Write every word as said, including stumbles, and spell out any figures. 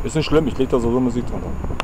Ist nicht schlimm, ich leg da so Musik dran.